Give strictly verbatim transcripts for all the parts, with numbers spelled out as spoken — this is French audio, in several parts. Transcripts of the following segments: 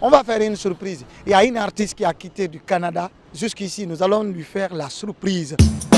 On va faire une surprise. Il y a une artiste qui a quitté du Canada jusqu'ici. Nous allons lui faire la surprise.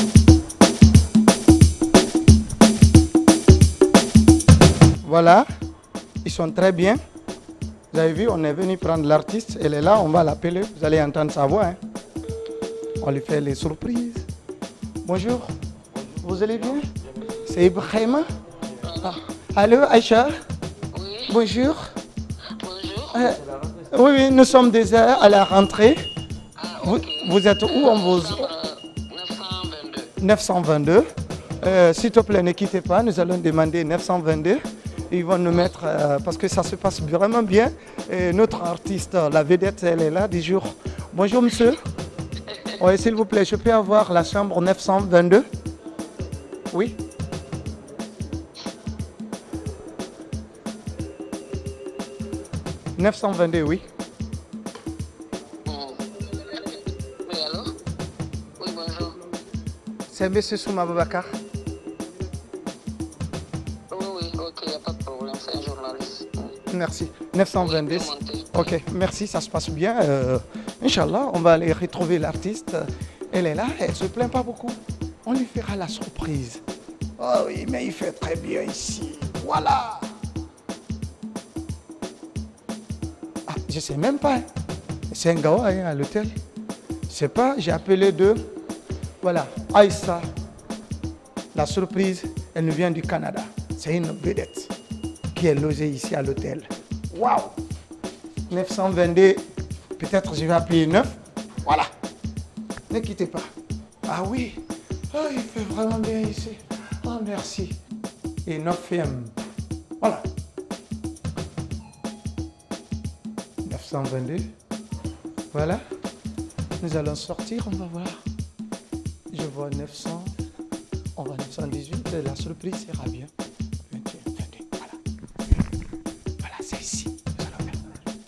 Voilà, ils sont très bien. Vous avez vu, on est venu prendre l'artiste. Elle est là, on va l'appeler. Vous allez entendre sa voix. Hein. On lui fait les surprises. Bonjour, vous allez bien? C'est Ibrahima? Ah. Allô, Aïcha? Oui. Bonjour. Bonjour. Euh, oui, oui, nous sommes déjà à la rentrée. Ah, Vous, okay. vous êtes où? On vous... neuf cent vingt-deux. neuf cent vingt-deux. Euh, S'il te plaît, ne quittez pas. Nous allons demander neuf cent vingt-deux. Ils vont nous mettre, euh, parce que ça se passe vraiment bien. Et notre artiste, la vedette, elle est là, du jour. Bonjour, monsieur. Oui, s'il vous plaît, je peux avoir la chambre neuf cent vingt-deux? Oui. neuf cent vingt-deux, oui. Oui, allô? Oui, bonjour. C'est monsieur Souma Boubacar. Oui, oui, ok, il n'y a pas de problème, c'est un journaliste. Merci. neuf cent vingt-deux. Oui, Ok, merci, ça se passe bien. Euh, Inch'Allah, on va aller retrouver l'artiste. Elle est là, elle ne se plaint pas beaucoup. On lui fera la surprise. Oh oui, mais il fait très bien ici. Voilà. Ah, je ne sais même pas. Hein. C'est un gawa hein, à l'hôtel. Je ne sais pas, j'ai appelé deux. Voilà, Aïssa. La surprise, elle nous vient du Canada. C'est une vedette qui est logée ici à l'hôtel. Waouh! neuf cent vingt-deux, peut-être je vais appeler neuf. Voilà. Ne quittez pas. Ah oui. Oh, il fait vraiment bien ici. Oh, merci. Et neuf F M. Voilà. neuf cent vingt-deux. Voilà. Nous allons sortir, on va voir. Je vois neuf cents. On va neuf cent dix-huit. La surprise sera bien. vingt et un, vingt-deux. Voilà. Voilà, c'est ici. Nous allons faire.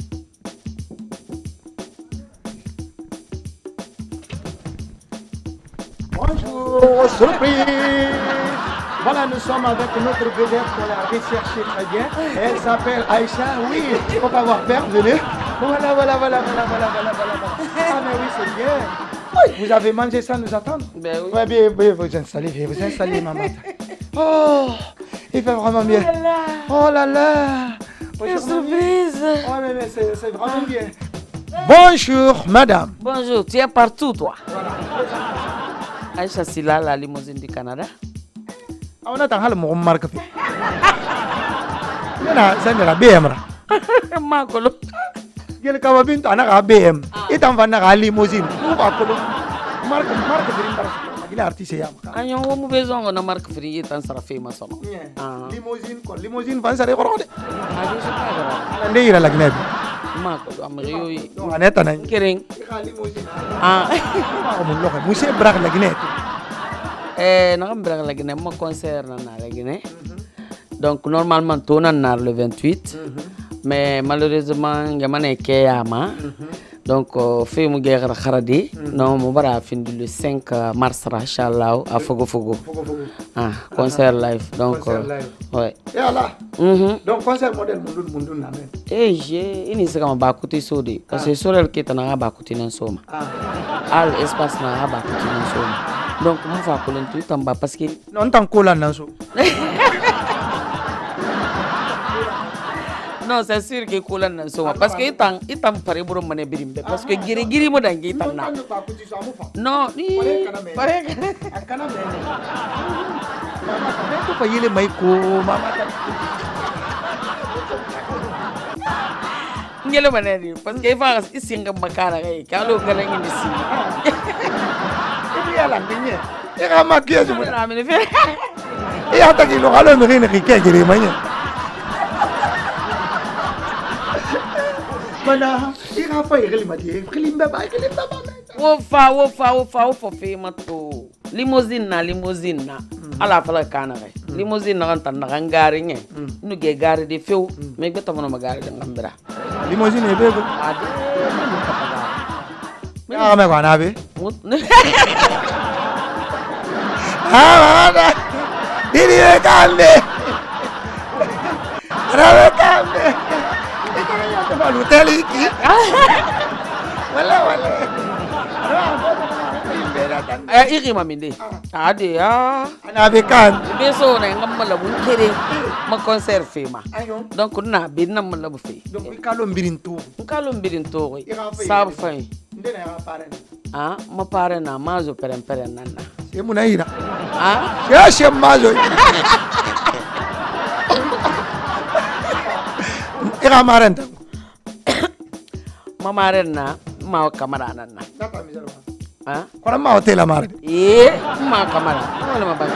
Bonjour, surprise! Voilà, nous sommes avec notre vedette qu'on a recherché très bien. Elle s'appelle Aïcha. Oui, il ne faut pas avoir peur, venez. Voilà, voilà, voilà, voilà, voilà, voilà, voilà. Ah, mais oui, c'est bien. Oui, vous avez mangé sans nous attendre? Ben oui. Ouais, bien, bien, vous installez, bien, vous installez, maman. Oh, il fait vraiment bien. Oh là là! Quelle surprise! Oh, mais, mais c'est vraiment bien. Bonjour, madame. Bonjour, tu es partout, toi. Voilà. Aïcha Silla, la limousine du Canada. On a tant de monde marque. Il y a ça de la B M. Makolo. Il y a le cababin, on a la B M. Et on va à la limousine. Makolo. Marque, marque de il est artiste. Aïe, on a besoin de marque free et un sarafé maçon. Limousine, quoi. Limousine, va s'arrêter. Ah, je sais pas. On est là, la gnèbe. Makolo, amérieux. On est en Kering. Ah. Monsieur Braque, la gnèbe. Eh, non, je suis venu à concert à la Guinée. Donc, normalement, tout est le vingt-huit. Mais malheureusement, je suis venu à Yama. Donc, je suis venu à Kharadi. Non, je suis venu le cinq mars, Inch'Allah, à Fogo Fogo. Ah, concert live. Donc, ouais. Et là? Donc, concert modèle, Mundun Mundun. Eh, j'ai une seconde, je vais écouter ça. Parce que c'est le qui est en train d'écouter dans Soma. Ah, l'espace n'a pas écouté dans Soma. Donc, je vais appeler tout le temps parce que... Non, tant que là, non. Non, c'est sûr que Koulan n'a pas. Parce que il est en paré pour me birimbe. Parce que Giri Giri mo dangi il est non, ni... Paré que... Tu peux y aller, Maïko, maman. Ngelo maneri. Parce que il va ici en Bakara. Kalo galang ici. Il y a la ligne. Il y a ma gueule. Il y a ta gueule. Alors, on ne rique que les manières. Mana, il a fait il m'a dit, il m'a pas, il m'a pas. Wofa, wofa, wofa, wofa, fait mato. Limousine na, limousine na. Ala fala kana kai. Limousine na kan na kan gari nye. Nu ge gari de feu, mais beta mono magari de ngambira. Limousine e bego. Ade. Ah, me kwana be. Ah, ada. Diri e kambe. Ara be kambe. Pas l'hôtel ici. Voilà, voilà. Eh, iri maminde. Ade ya. Ana bekan. Beso na ngam mala bu kere ma concert fe ma. Ayo. Donc na bi na mala bu fe. Donc bi kalo mbirinto. Nkalo mbirin to sab fay. Ndena ya pare. Ah, ma pare na mazo peren peren nanna. Se muna ira. Ah, Ya she mazo. Ira marenta. ma maren na ma kamera nanna. Nata miserwa. Ah, Kora ma hotel amare. eh, ma kamera. Wala ma ba.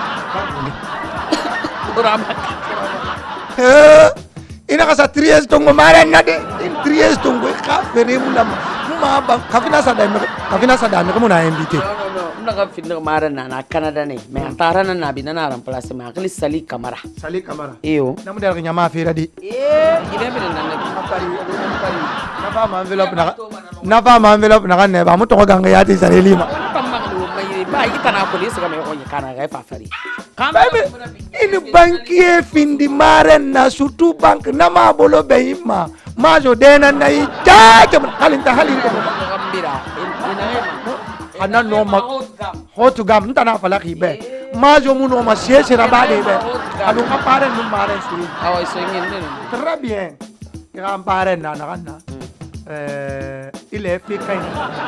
Urama. Eh, ina kasa tries tongo mare na de. In tries tongo ka fere mula ma ba kafina sada me kafina sada me ko na invité. No no no, ndaga finna maren na na Canada ne. Me atara na na bi na na remplacer me akli sali kamera. Sali kamera. Iyo. Namu der nyama fere di. Eh, ide bi na na Pari, pari. Na fa ma envelope na. Na fa ma envelope na kan ne ba mu to ganga ya ti sare lima. Ba kita na police ga me onye kana ga fa fari. Baby, ini bankier findi mare na surtout bank na ma bolo be ima. Ma jo dena na i ta halin ta halin ko. Gambira. Ana no ma hotu gam nta na fala ki be. Ma jo mu no ma sie sera ba de be. Alu ka pare nu mare suri. Awa so ngin ne. Très bien. Ira pare na na na. Eh, il est fait kai.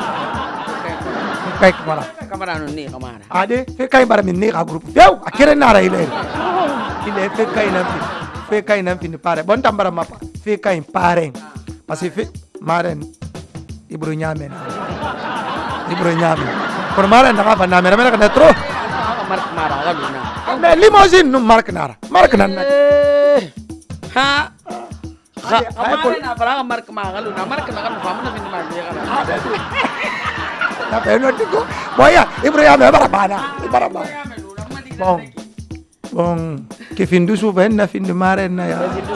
Kai kamera. Kamera no ni kamera. Ade fe kai bara min ne ka group. Yow akere na ra ile. Ile fe kai na fi. Fe kai na fi ni pare. Bon tambara mapa. Fe kai pare. Parce que fe maren ibro nyame na. Ibro nyame. Por maren na ka na mera mera ka tro. Mark mara ga luna. Mais limousine no mark nara. Mark na na. Ha. Kamera na fara mark ma ga luna. Mark na ga famu na fin ma ga ga. Na pe no tiko. Boya ibro nyame bara bana. Bara bana. Bon. Bon, que fin du souven na fin de maren na ya.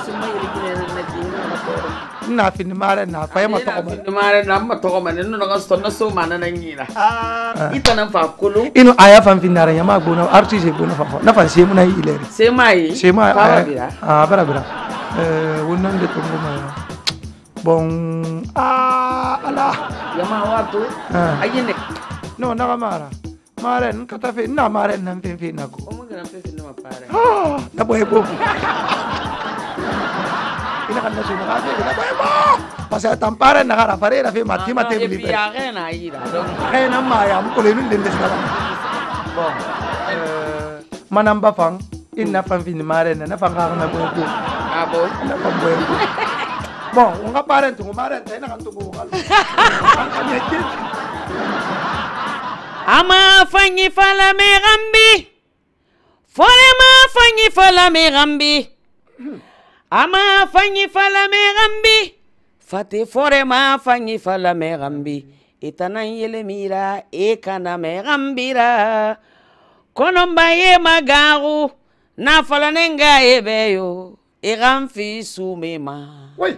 Na fin de maren na fa ma to ko. Fin de maren na ma to ko man no ga so na so man na ngila. Ah, ita na fa kulu. Ino aya fan fin na ya ma gona artiste gona fa. Na fan se mu na ile. Se mai. Se mai. Bira. Ah, bara bira. Eh, wonan de to ngoma ya. Bon, ah ala. Ya ma watu. Ayene. No na mara. Maren kata fe na maren na fin fin na ko. Omo ga na fe fin na pare. Ah, na boy bo. Ina kan na so na ka na boy bo. Pasa tampare na kara fare na fe mati mati bili. Ya ga na ira. Donc Kaya na ma ya mo ko le nun den des kala. Bon. Eh, manamba fang ina fan fin maren na fang ka na boy bo. Ah bo. Na fang boy bo. Bon, nga paren tu maren tay na kan tu ko kala. Ama fanyi fala me gambi. Fole ma fanyi fala me gambi. Ama fanyi fala me gambi. Fate fore ma fanyi fala me gambi. Itana yele mira e kana me gambira. Konomba ye magaru na fala nenga ebeyo. E gamfi sumema. Oui.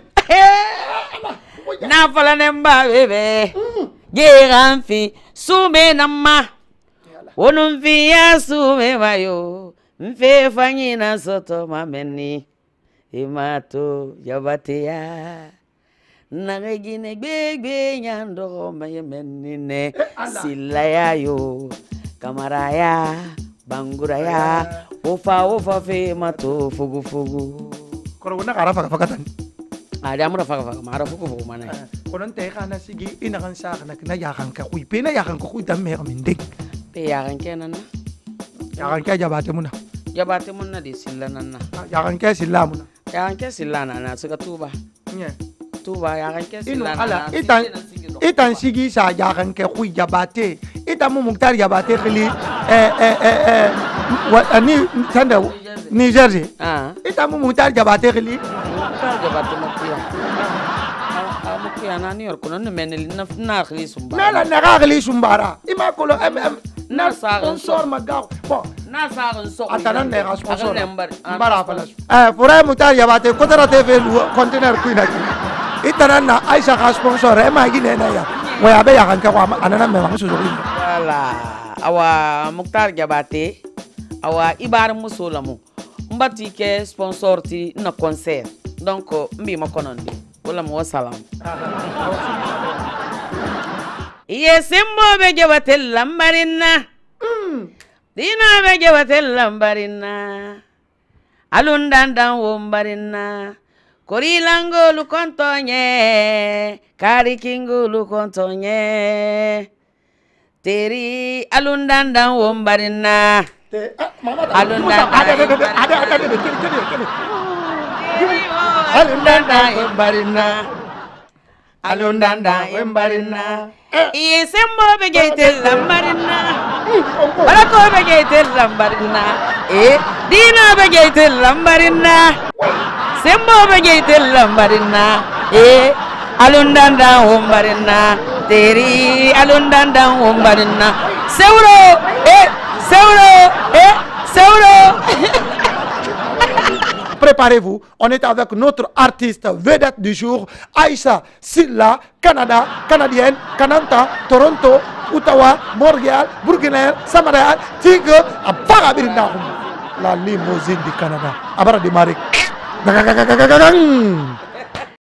Na fala nemba bebe. Geran fi sume nama wonum fi ya sume mayo mfe fanyi na soto mameni imato yabatea nagine gbegbe nyando mayemenine silaya yo kamaraya banguraya ofa ofa fe mato fugu fugu Koro na kara faka fakatan. Ada amra faka faka mara fugu fugu mana. Konon te kana sigi ina kan sa kana na yakan ka kuy pena yakan ko kuy dam mer min ding. Te yakan kenan na. Yakan ka jabate muna. Jabate muna di silanan na. Yakan ka sila muna. Yakan ke silana na suka tuba. Nye. Tuba yakan ke Ino silana. ala itan itan sigi sa yakan ka kuy jabate. Itan mu muktar jabate khili eh eh eh eh wa ani tanda Niger je. Ah. Itan mu muktar jabate khili. Muktar jabate makia. Ah makia na New York no menel na na khili sumba. Na la na ka khili sumbara. Ima kolo em em Na sa sponsor magaw. Bon. Na sa so. Atanan ne ga sponsor. Nembar. Mbara falas. Eh fura mutar yabate kotara T V container kuina ki. Itanan na Aisha ga sponsor e ma gine na ya. Wa ya be ya kan ka wa anana me ma su zo. Wala. Awa Muktar jabate. Awa ibar musolamu. Mbati ke sponsor ti na concert. Donc mbi ma konondi. wala mo salam iye sembo be jabatel lambarina dina be jabatel lambarina alundandan wombarina korilango lu kontonye kari kingu lu kontonye teri alundandan wombarina alundandan alundandan wombarina alundandan wombarina iye sembo be jeytel lambarina wala ko be jeytel lambarina e dina be jeytel lambarina sembo be jeytel lambarina e alundanda wombarina teri alundanda wombarina sewro e sewro e sewro. Préparez-vous, on est avec notre artiste vedette du jour, Aïssa Sylla, Canada, canadienne, Kananta, Toronto, Ottawa, Montréal, Burkina, Samaria, Tigre, à Parabirinda, la limousine du Canada. Abara de Marik.